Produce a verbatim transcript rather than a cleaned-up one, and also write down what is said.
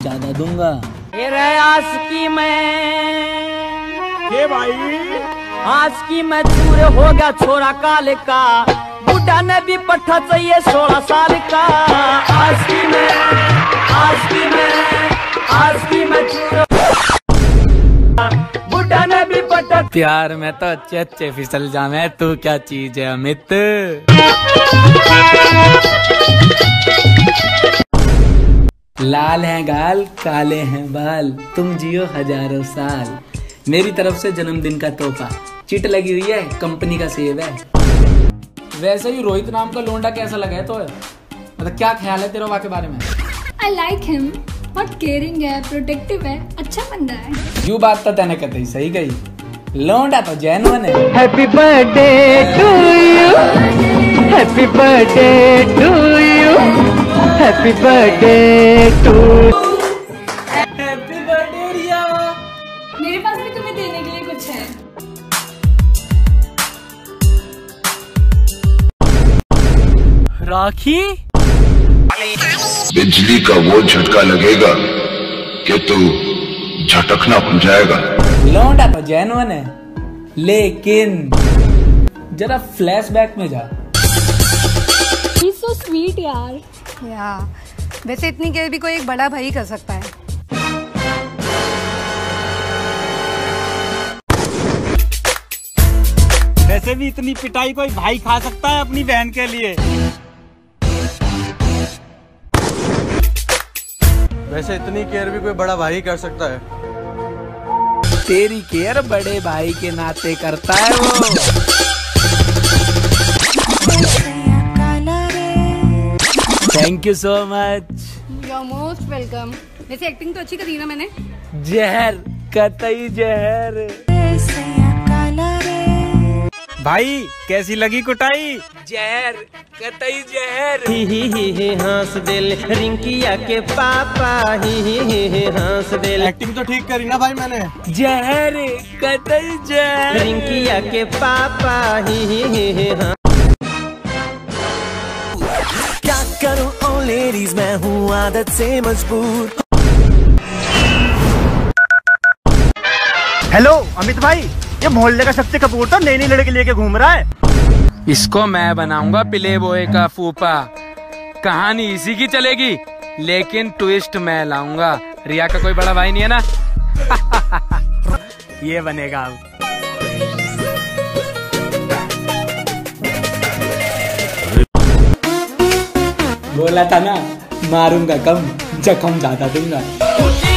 ज्यादा दूंगा। आज की मैं ये भाई आज की मैं चूर हो गया छोरा काले का, बुढ़ा ने भी पट्टा चाहिए सोलह साल का। आज की मैं आज की मैं आज की मैं चूर, बुढ़ा ने भी पट्टा। प्यार में तो अच्छे अच्छे फिसल जावे, तू क्या चीज है अमित। लाल हैं गाल काले हैं बाल, तुम जियो हजारों साल। मेरी तरफ से जन्मदिन का तोहफा, चिट लगी हुई है, कंपनी का सेब है। वैसे ही रोहित नाम का लोंडा कैसा लगा है तो है? मतलब क्या ख्याल है तेरा के बारे में? I like him, बहुत केयरिंग है, प्रोटेक्टिव है, अच्छा बंदा है। यू बात तो तैने कहते ही सही गई, लोंडा तो जेन्युइन है। Happy birthday to you, happy birthday to you, happy birthday to. Happy birthday Riya. मेरे पास भी तुम्हें देने के लिए कुछ है। राखी। बिजली का वो झटका लगेगा कि तू झटकना भूल जाएगा। लौंडा तो जेन्युइन है, लेकिन जरा फ्लैशबैक में जा। He's so sweet यार। या वैसे इतनी केयर भी कोई एक बड़ा भाई कर सकता है। वैसे भी इतनी पिटाई कोई भाई खा सकता है अपनी बहन के लिए। वैसे इतनी केयर भी कोई बड़ा भाई कर सकता है। तेरी केयर बड़े भाई के नाते करता है वो। Thank you so much. You are most welcome. वैसे एक्टिंग तो अच्छी करी ना मैंने। जहर कतई जहर। भाई कैसी लगी कुटाई? जहर कतई जहर। ही ही ही ही हंस दिल रिंकिया के पापा, ही ही ही ही हंस दिल। एक्टिंग तो ठीक करी ना भाई मैंने। जहर कतई जहर। रिंकिया के पापा, ही ही ही ही हंस। क्या करूं ओ लेडीज, मैं हूँ आदत से मजबूर। हेलो अमित भाई, ये मोहल्ले का सबसे कपूर तो नई नई लड़की लेके घूम रहा है। इसको मैं बनाऊंगा प्ले बॉय का फूफा। कहानी इसी की चलेगी, लेकिन ट्विस्ट मैं लाऊंगा। रिया का कोई बड़ा भाई नहीं है ना। ये बनेगा अब। बोला था ना, मारूंगा कम, जख्म ज्यादा दूंगा।